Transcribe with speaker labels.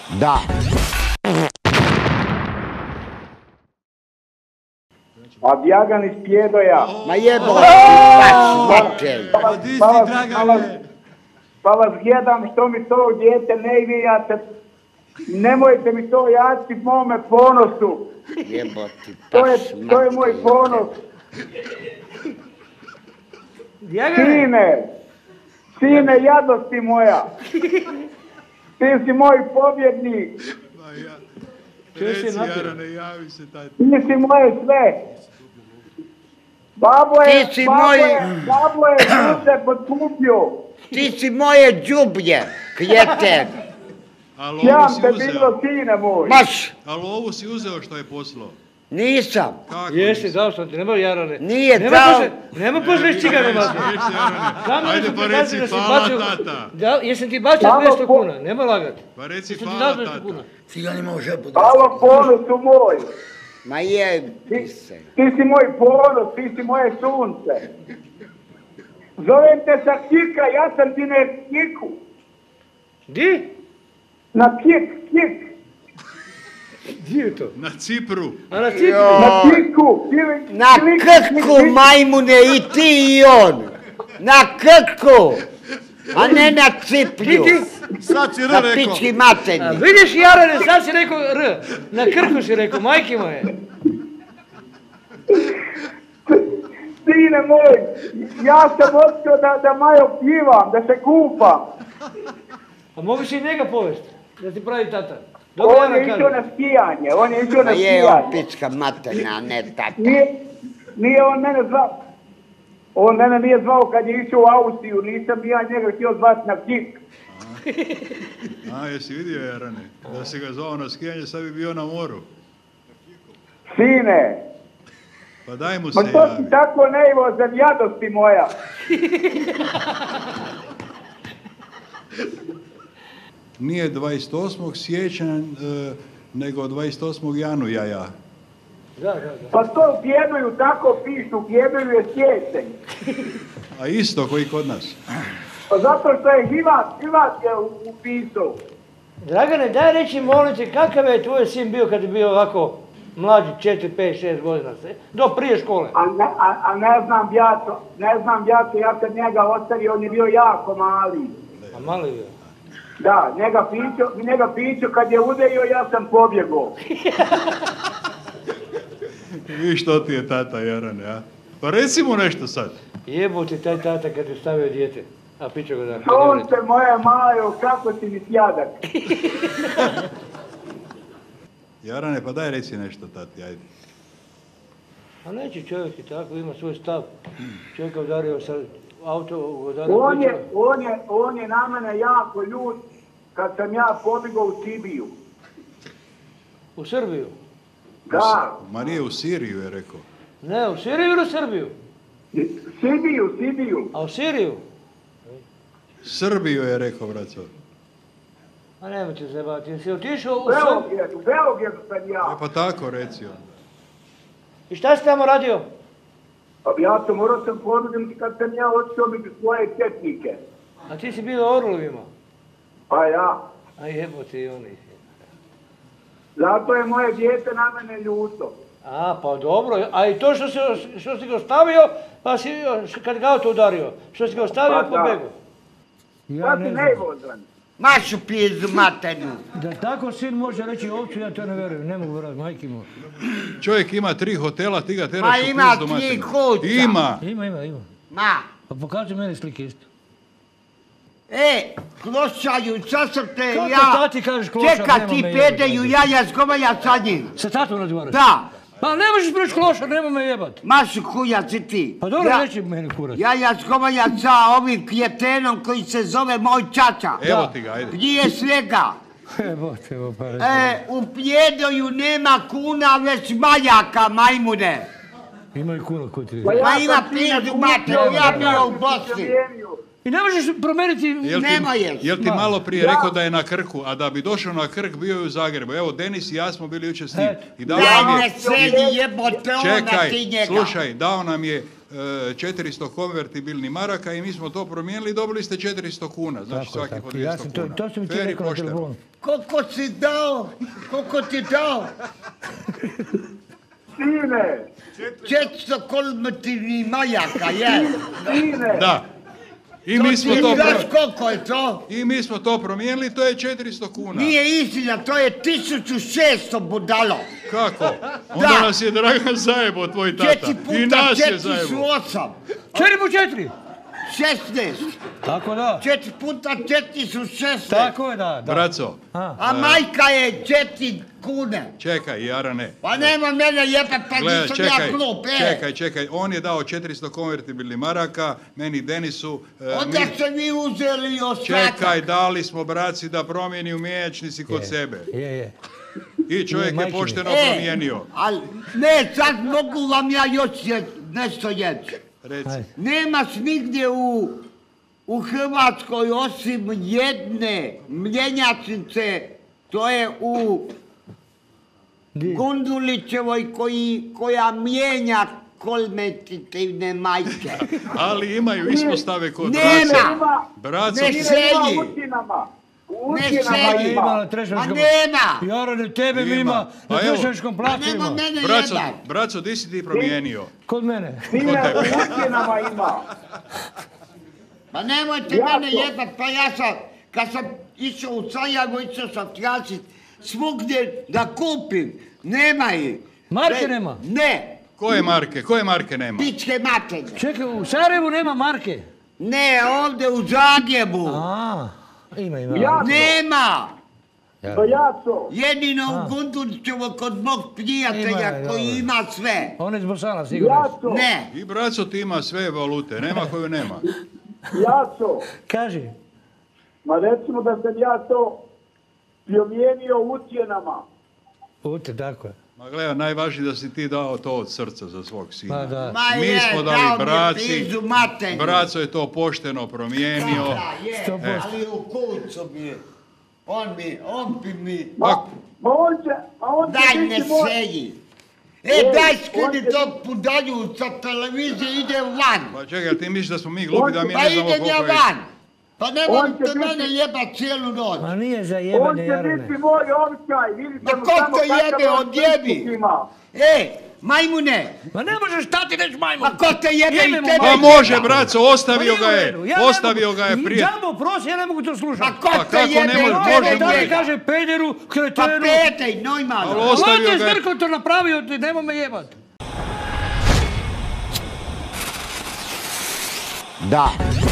Speaker 1: Da.
Speaker 2: A Bjagan iz Pjedoja.
Speaker 1: Ma jebo, baš
Speaker 2: Pa vas gledam što mi to dijete ne vijate. Nemojte mi to jasti mome ponosu.
Speaker 1: Jeboti,
Speaker 2: To je moj ponos. Sine, jadosti moja. Ti si moj pobjednik.
Speaker 3: Reci, Jarane, javi se taj.
Speaker 2: Ti si moje sve. Babo je se potkupio.
Speaker 1: Ti si moje đublje, kjeten.
Speaker 2: Sjam te bilo, sine moj.
Speaker 1: Maš.
Speaker 3: Ali ovu si uzeo što je poslao.
Speaker 1: Nisam.
Speaker 4: Jesi, dao sam ti, nemoj Jarane.
Speaker 1: Nije dao.
Speaker 4: Nemoj požreć cigare mazi.
Speaker 3: Ajde pa reci hvala tata.
Speaker 4: Jesam ti bacio 200 kuna, nemoj lagati.
Speaker 3: Pa reci hvala tata.
Speaker 5: Cigan ima u žepu.
Speaker 2: Halo ponosu moj.
Speaker 1: Ma je, se.
Speaker 2: Ti si moj ponos, ti si moje sunce. Zovem te sa Kika, ja sam ti na Kiku.
Speaker 4: Di?
Speaker 2: Na Kik.
Speaker 4: Di je to?
Speaker 3: Na Cipru.
Speaker 4: A na Cipru?
Speaker 2: Na Kiku.
Speaker 1: Na Krku, majmune, i ti i on. Na Krku. A ne na Ciplju.
Speaker 3: Sad si
Speaker 1: Na
Speaker 3: rekao.
Speaker 1: pički materni.
Speaker 4: Vidiš Jarane, sad si rekao R. Na Krku si rekao, majke moje.
Speaker 2: Sine moj, ja sam otkrio da Majo pjivam, da se kupam.
Speaker 4: A mogu si i njega povesti, da ti pravi tata.
Speaker 2: On je išao na skijanje,
Speaker 1: Ma je on pička materna, a ne tata.
Speaker 2: Nije on mene zvao. On mene nije zvao kad je išao u Austriju, nisam ja njega htio zvati na Kik.
Speaker 3: A, jesi vidio, Jarane? Da si ga zvao na skijanje, sad bi bio na moru.
Speaker 2: Sine,
Speaker 3: Pa daj mu
Speaker 2: ma
Speaker 3: se
Speaker 2: to
Speaker 3: javi.
Speaker 2: si tako neivozan, jadosti moja.
Speaker 3: Nije 28. siječnja, nego 28. januara.
Speaker 4: Da.
Speaker 2: Pa to u Pjeduju tako pišu, u Pjeduju je sjećanj.
Speaker 3: A isto koji kod nas.
Speaker 2: Pa zato što je Hivat je upisao.
Speaker 4: Dragane, daj reći, molim te, kakav je tvoj sin bio kad je bio ovako mlađi, 4, 5, 6 godina, do prije škole?
Speaker 2: A ne znam ja kad njega ostavio, on je bio jako mali.
Speaker 4: A mali je bio.
Speaker 2: Da, njega piću, kad je udario, ja sam pobjegao.
Speaker 3: Viš što ti je tata, Jarane, a? Pa reci mu nešto sad.
Speaker 4: Jebo ti taj tata kad je stavio dijete. A piće ga da.
Speaker 2: Sunce moje Majo, kako si mi sjadak.
Speaker 3: Jarane, pa daj reci nešto, tati, ajde.
Speaker 4: A neće čovjek i tako, ima svoj stav. Čovjek ga udario sa auto, udario piće.
Speaker 2: On je na mene jako ljut kad sam ja pobjegao u Sibiju.
Speaker 4: U Srbiju?
Speaker 2: Da.
Speaker 3: Ma nije u Siriju, je rekao.
Speaker 4: Ne, u Siriju ili u Srbiju?
Speaker 2: Sibiju.
Speaker 4: A u Siriju?
Speaker 3: Srbiju je rekao, braco.
Speaker 4: A nemojte se baviti, jesi otišao u
Speaker 2: Beogradu sam ja.
Speaker 3: Pa tako reci on.
Speaker 4: I šta si tamo radio?
Speaker 2: Ja sam morao ponudim kad sam ja otišao među svoje četnike.
Speaker 4: A ti si bio u Orlovima?
Speaker 2: Pa ja.
Speaker 4: A jebo ti oni.
Speaker 2: Zato je moje dijete na mene ljuto.
Speaker 4: A, pa dobro. A i to što si ga ostavio, pa si, kad ga auto udario, što si ga ostavio, pobegao.
Speaker 2: Ja si nejvozan.
Speaker 1: Mašu pizdu maternu.
Speaker 6: Da tako sin može reći ovcu, ja to ne vjerujem, ne mogu vjerovati, majke moj.
Speaker 3: Čovjek ima 3 hotela, ti ga teraš
Speaker 1: Ma
Speaker 3: u
Speaker 1: ima
Speaker 3: pizdu
Speaker 1: 3
Speaker 3: materinu.
Speaker 1: kuća.
Speaker 3: Ima.
Speaker 1: Ma.
Speaker 6: Pa pokaži meni slike isto.
Speaker 1: Klošaju, šta sam te
Speaker 6: Kako
Speaker 1: ja...
Speaker 6: tati kažeš klošar,
Speaker 1: Čeka
Speaker 6: nema
Speaker 1: ti
Speaker 6: me
Speaker 1: pedeju, ja zgovalja sa njim.
Speaker 6: Sa tatom razgovaraš?
Speaker 1: Da.
Speaker 6: Pa ne možeš preći klošar, nema me jebat.
Speaker 1: Mašu kujac i ti.
Speaker 6: Pa dobro, reći meni kurac.
Speaker 1: Ja zgovalja sa ovim kjetenom koji se zove moj čača.
Speaker 3: Evo ti ga, ajde.
Speaker 1: Prije svega.
Speaker 6: Evo pa reći.
Speaker 1: U Pjedoju nema kuna, već majaka, majmune.
Speaker 6: Ima i kuna kod ti.
Speaker 1: Ma ima pizdu materinu, ja bio u Bosni.
Speaker 6: I ne možeš promijeniti...
Speaker 3: Jel ti malo prije rekao da je na Krku, a da bi došao na Krk bio je u Zagrebu. Evo, Denis i ja smo bili jučer s njim. I dao nam je...
Speaker 1: Sedi jebote onda ti njega.
Speaker 3: Slušaj, dao nam je 400 konvertibilnih maraka i mi smo to promijenili i dobili ste 400 kuna. Znači
Speaker 6: Tako,
Speaker 3: svaki po
Speaker 6: tako.
Speaker 3: 200
Speaker 6: Ja sam
Speaker 3: kuna.
Speaker 6: to sam ti
Speaker 3: Fer i
Speaker 6: rekao na
Speaker 3: pošteno.
Speaker 6: telefonu.
Speaker 1: Koliko si dao? Koliko ti dao?
Speaker 2: Sine,
Speaker 1: 400 konvertibilnih maraka, je.
Speaker 2: sine.
Speaker 3: Da. I
Speaker 1: To
Speaker 3: mi smo
Speaker 1: ti
Speaker 3: to
Speaker 1: znaš koliko je to?
Speaker 3: I mi smo to promijenili, to je 400 kuna.
Speaker 1: Nije istina, to je 1600 budalo.
Speaker 3: Kako? Onda
Speaker 1: Da.
Speaker 3: nas je Dragan zajebo, tvoj tata.
Speaker 1: 4
Speaker 3: I
Speaker 1: puta
Speaker 3: nas je
Speaker 1: 4 su
Speaker 3: zajebo.
Speaker 1: 8.
Speaker 6: 4x4!
Speaker 1: 16.
Speaker 6: Tako da.
Speaker 1: 4 puta 4 su 16.
Speaker 6: Tako je, da.
Speaker 3: Braco,
Speaker 1: A majka je 4 kune.
Speaker 3: čekaj, Jarane.
Speaker 1: Pa nema mene jebet, pa
Speaker 3: Gledaj,
Speaker 1: nisam ja glup,
Speaker 3: čekaj. On je dao 400 konvertibilnih maraka, meni Denisu.
Speaker 1: Onda ste vi uzeli ostatak.
Speaker 3: Čekaj, dali smo braci da promijeni u mjenjačnici kod sebe.
Speaker 6: Je.
Speaker 3: I čovjek je
Speaker 6: majčini.
Speaker 3: pošteno promijenio.
Speaker 1: Ali, ne, sad mogu vam ja još nešto reći.
Speaker 3: Reci.
Speaker 6: Ajde.
Speaker 1: Nema nigdje u Hrvatskoj osim jedne mjenjačnice, to je u
Speaker 6: Di?
Speaker 1: Gundulićevoj koja mijenja konvertibilne majke.
Speaker 3: Ali imaju ispostave kod
Speaker 1: Nema.
Speaker 3: braca. Braco,
Speaker 1: Ne
Speaker 2: Sine
Speaker 1: selji.
Speaker 2: ima ućinama. U
Speaker 1: Ne
Speaker 2: ućinama
Speaker 1: selji.
Speaker 6: Ima
Speaker 2: ima.
Speaker 6: na
Speaker 1: Ma
Speaker 6: Trešnjačkom.
Speaker 1: nema!
Speaker 6: Jarane, tebe
Speaker 3: Ima.
Speaker 6: ima.
Speaker 3: Pa
Speaker 6: Na
Speaker 3: evo.
Speaker 6: Trešnjačkom
Speaker 1: Pa
Speaker 6: placu
Speaker 1: nema
Speaker 6: ima.
Speaker 1: mene
Speaker 3: braco,
Speaker 1: jedan.
Speaker 3: braco, di si ti promijenio?
Speaker 6: Kod mene.
Speaker 2: Sine, u ućinama ima.
Speaker 1: Pa nemojte
Speaker 2: Ja
Speaker 1: mene
Speaker 2: to-
Speaker 1: jebat, pa ja sam, kad sam išao u Sarajevo, išao sam tražit svugdje da kupim. Nema ih.
Speaker 6: Marke nema?
Speaker 1: Ne,
Speaker 3: Koje marke nema?
Speaker 1: pičke materne.
Speaker 6: Čekaj, u Sarajevu nema marke.
Speaker 1: Ne, ovdje u Zagrebu.
Speaker 6: Ima.
Speaker 2: Ja.
Speaker 1: Nema.
Speaker 2: To jaco.
Speaker 1: Jedino u Gundulićevo kod mog prijatelja
Speaker 6: Ima,
Speaker 1: koji
Speaker 6: dobro.
Speaker 1: ima sve.
Speaker 6: On je iz Bosana, sigurno.
Speaker 2: Jaco.
Speaker 1: Ne.
Speaker 3: I braco ti ima sve valute, nema koju nema.
Speaker 2: Jaco.
Speaker 6: Kaži.
Speaker 2: Ma recimo da sam ja to promijenio u ućinama.
Speaker 6: Ute, tako je.
Speaker 3: Ma gledaj, najvažnije da si ti dao to od srca za svog sina.
Speaker 6: Pa da.
Speaker 1: Ma
Speaker 3: Mi
Speaker 1: je,
Speaker 3: smo
Speaker 1: dao
Speaker 3: dali
Speaker 1: mi je
Speaker 3: braci,
Speaker 1: pizdu materinu.
Speaker 3: braco je to pošteno promijenio.
Speaker 1: Da, je,
Speaker 6: 100%.
Speaker 1: ali u kucu mi je. On bi mi...
Speaker 2: Ma on će
Speaker 1: Daj ne
Speaker 2: biti moj.
Speaker 1: seji.
Speaker 2: Ej,
Speaker 1: Daj
Speaker 2: on
Speaker 1: skudi
Speaker 2: će-
Speaker 1: tog pudalju sa televizije, ide van.
Speaker 3: Pa čekaj, ti misliš da smo mi glupi, da mi
Speaker 1: Pa
Speaker 3: ne znamo
Speaker 1: idem ja
Speaker 3: koliko je...
Speaker 1: van. Pa ne
Speaker 2: On
Speaker 1: morate
Speaker 2: će
Speaker 1: mene
Speaker 2: biti-
Speaker 1: jebat cijelu noć.
Speaker 6: Ma nije za
Speaker 2: On
Speaker 6: jebanje,
Speaker 2: će
Speaker 6: Jarane.
Speaker 2: biti moj ovčaj. Vidite
Speaker 1: Ma
Speaker 2: mu
Speaker 1: ko
Speaker 2: samo
Speaker 1: te jebe,
Speaker 2: kakav on
Speaker 1: odjebi?
Speaker 2: pristup ima.
Speaker 1: Majmune,
Speaker 6: Ma ne možeš stati reći majmun.
Speaker 1: ma ko te jebe i
Speaker 6: Jebe mu
Speaker 1: tebe
Speaker 3: Pa
Speaker 6: majmun.
Speaker 3: može,
Speaker 1: jeba?
Speaker 3: braco, ostavio ga je. Ostavio ga je prije.
Speaker 6: Džambo, prosi, ja ne mogu to slušati.
Speaker 1: Ma ko
Speaker 3: Pa
Speaker 1: te
Speaker 3: kako
Speaker 1: jebe
Speaker 3: ne može,
Speaker 1: i
Speaker 3: može,
Speaker 1: tebe
Speaker 6: Da li
Speaker 1: jeba?
Speaker 6: kaže pederu,
Speaker 1: Pa
Speaker 6: kretenu.
Speaker 1: petej,
Speaker 3: Ali
Speaker 1: Neumann.
Speaker 3: ostavio
Speaker 6: Late
Speaker 3: ga je.
Speaker 6: Zrko to napravio, ti nemoj me jebat.
Speaker 1: Da.